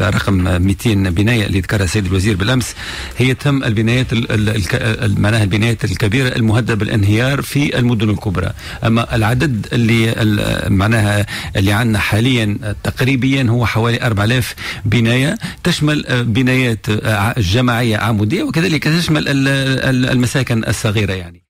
رقم 200 بناية اللي ذكرها السيد الوزير بالأمس، هي تم البنايات معناها البنايات الكبيرة المهددة بالانهيار في المدن الكبرى. أما العدد اللي معناها اللي عندنا حاليا تقريبا هو حوالي 4000 بناية، تشمل بنايات جماعية عمودية وكذلك تشمل المساكن الصغيرة يعني.